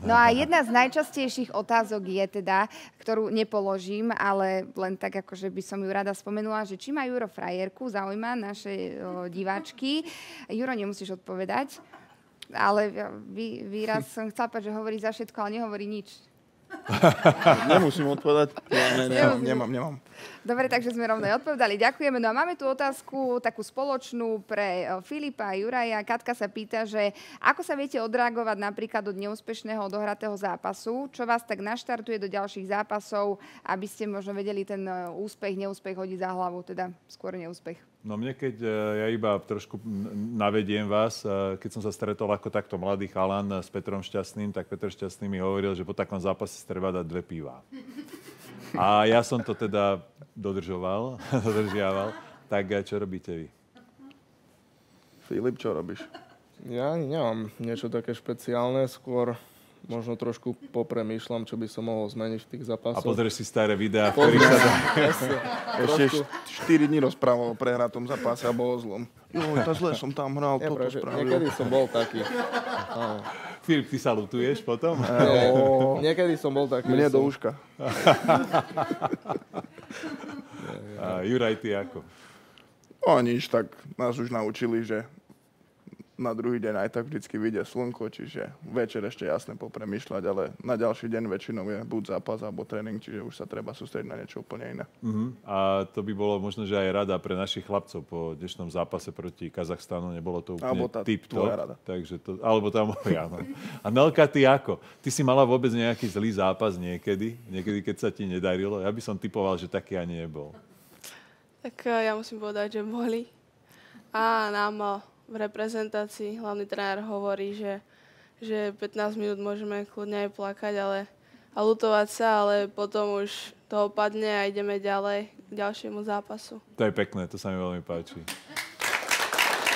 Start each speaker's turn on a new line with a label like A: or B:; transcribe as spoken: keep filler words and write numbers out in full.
A: No a jedna z najčastejších otázok je teda, ktorú nepoložím, ale len tak, akože by som ju rada spomenula, že či má Juro frajerku, zaujíma naše o, diváčky. Juro, nemusíš odpovedať, ale vy, výraz som chcela povedať, že hovorí za všetko, ale nehovorí nič.
B: Nemusím odpovedať. Ja, ne, ne, nemám, nemám, nemám.
A: Dobre, takže sme rovno odpovedali. Ďakujeme. No a máme tu otázku takú spoločnú pre Filipa a Juraja. Katka sa pýta, že ako sa viete odreagovať napríklad od neúspešného odohratého zápasu? Čo vás tak naštartuje do ďalších zápasov, aby ste možno vedeli ten úspech, neúspech hodiť za hlavu, teda skôr neúspech?
C: No mne, keď ja iba trošku navediem vás, keď som sa stretol ako takto mladý chalan s Petrom Šťastným, tak Petr Šťastný mi hovoril, že po takom zápase treba dať dve pivá. A ja som to teda dodržoval, dodržiaval. Tak čo robíte vy?
B: Filip, čo robíš?
D: Ja nemám niečo také špeciálne, skôr možno trošku popremýšľam, čo by som mohol zmeniť v tých zápasoch.
C: A pozrieš si staré videá, v ktorých sa dá...
B: Ešte štyri dní rozprával o prehratom zápase a bol o zlom. Jo, to zle som tam hral, toto spravil.
D: Niekedy som bol taký.
C: Filip, ty sa lutuješ potom?
D: Nie, niekedy som bol taký.
B: Mne do uška.
C: A Juraj, ty ako?
B: O nič, tak nás už naučili, že na druhý deň aj tak vždycky vyjde slnko, čiže večer ešte jasne popremýšľať, ale na ďalší deň väčšinou je buď zápas alebo tréning, čiže už sa treba sústrediť na niečo úplne iné.
C: Uh-huh. A to by bolo možno, že aj rada pre našich chlapcov po dnešnom zápase proti Kazachstanu, nebolo to úplne tip-top. Takže to, alebo tam, ja, no. A Nelka, ty ako? Ty si mala vôbec nejaký zlý zápas niekedy? Niekedy, keď sa ti nedarilo? Ja by som typoval, že taký ani nebol.
E: Tak ja musím povedať, že boli. A nám v reprezentácii hlavný tréner hovorí, že, že pätnásť minút môžeme kľudne aj plakať ale, a lutovať sa, ale potom už to opadne a ideme ďalej k ďalšiemu zápasu.
C: To je pekné, to sa mi veľmi páči.